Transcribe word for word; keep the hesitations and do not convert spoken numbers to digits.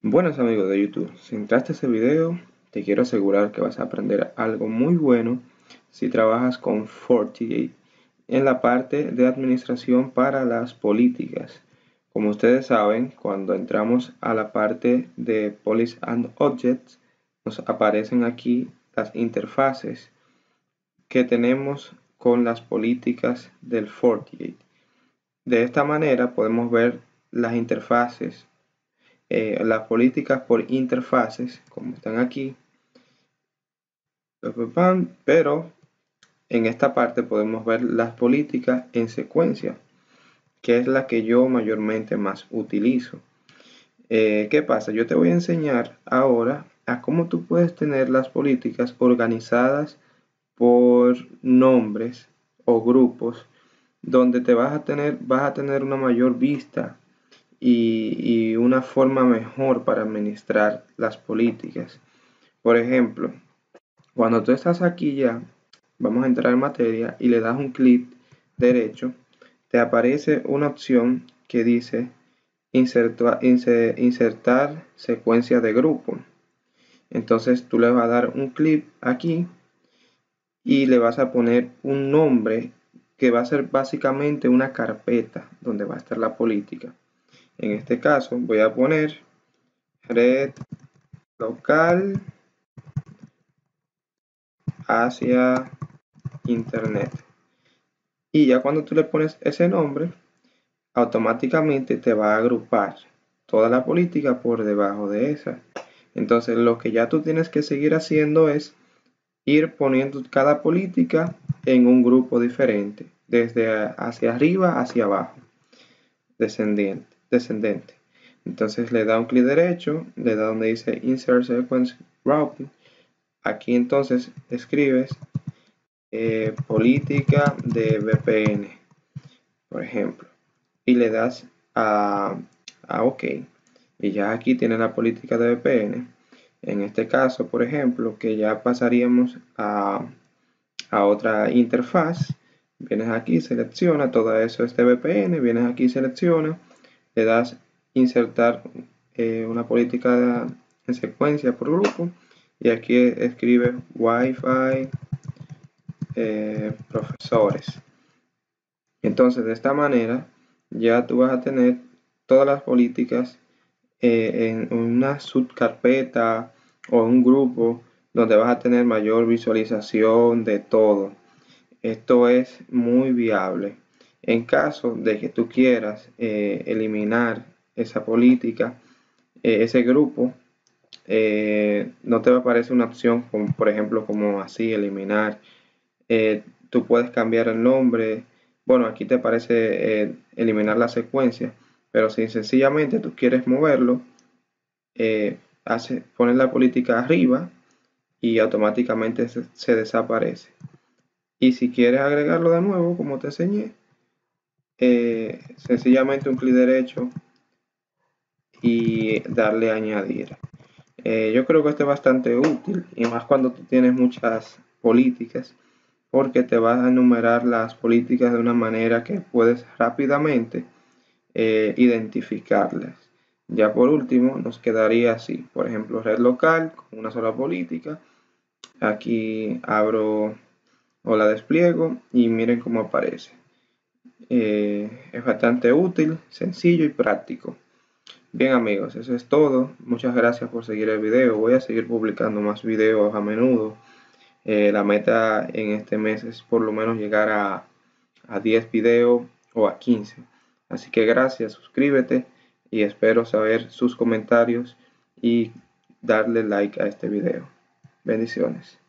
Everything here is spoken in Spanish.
Buenos amigos de YouTube, si entraste a este video, te quiero asegurar que vas a aprender algo muy bueno si trabajas con FortiGate en la parte de administración para las políticas. Como ustedes saben, cuando entramos a la parte de Policy and Objects, nos aparecen aquí las interfaces que tenemos con las políticas del FortiGate. De esta manera podemos ver las interfaces. Eh, las políticas por interfaces, como están aquí, pero en esta parte podemos ver las políticas en secuencia, que es la que yo mayormente más utilizo. Eh, ¿Qué pasa? Yo te voy a enseñar ahora a cómo tú puedes tener las políticas organizadas por nombres o grupos, donde te vas a tener, vas a tener una mayor vista Y, y una forma mejor para administrar las políticas. Por ejemplo, cuando tú estás aquí ya, vamos a entrar en materia y le das un clic derecho, te aparece una opción que dice insertar, insertar secuencia de grupo. Entonces tú le vas a dar un clic aquí y le vas a poner un nombre que va a ser básicamente una carpeta donde va a estar la política. En este caso voy a poner red local hacia internet. Y ya cuando tú le pones ese nombre, automáticamente te va a agrupar toda la política por debajo de esa. Entonces lo que ya tú tienes que seguir haciendo es ir poniendo cada política en un grupo diferente, desde hacia arriba hacia abajo, descendiente, descendente. Entonces le da un clic derecho, le da donde dice Insert Sequence Routing. Aquí entonces escribes eh, política de V P N, por ejemplo, y le das a, a OK. Y ya aquí tiene la política de V P N. En este caso, por ejemplo, que ya pasaríamos a, a otra interfaz. Vienes aquí, selecciona todo eso, este V P N, vienes aquí, selecciona, le das insertar eh, una política en secuencia por grupo y aquí escribe Wi-Fi eh, profesores. Entonces de esta manera ya tú vas a tener todas las políticas eh, en una subcarpeta o un grupo donde vas a tener mayor visualización de todo. Esto es muy viable. En caso de que tú quieras eh, eliminar esa política, eh, ese grupo, eh, no te va a aparecer una opción como, por ejemplo, como así, eliminar. Eh, tú puedes cambiar el nombre. Bueno, aquí te aparece eh, eliminar la secuencia, pero si sencillamente tú quieres moverlo, eh, hace, pones la política arriba y automáticamente se, se desaparece. Y si quieres agregarlo de nuevo, como te enseñé, eh, sencillamente un clic derecho y darle a añadir. Eh, yo creo que esto es bastante útil y más cuando tú tienes muchas políticas, porque te vas a enumerar las políticas de una manera que puedes rápidamente eh, identificarlas. Ya por último nos quedaría así, por ejemplo, red local con una sola política. Aquí abro o la despliego y miren cómo aparece. Eh, es bastante útil, sencillo y práctico. Bien amigos, eso es todo. Muchas gracias por seguir el video. Voy a seguir publicando más videos a menudo. Eh, la meta en este mes es por lo menos llegar a, a diez videos o a quince. Así que gracias, suscríbete y espero saber sus comentarios y darle like a este video. Bendiciones.